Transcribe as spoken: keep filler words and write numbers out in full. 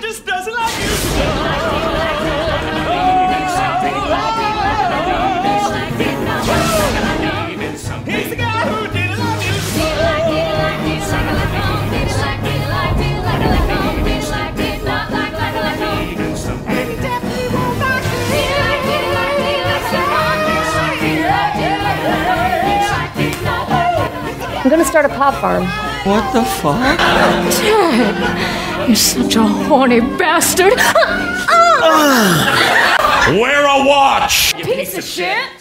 just doesn't like you. He's the guy who didn't love you. I'm gonna start a pop farm. What the fuck? Dad, you're such a horny bastard. Wear a watch! Piece of shit.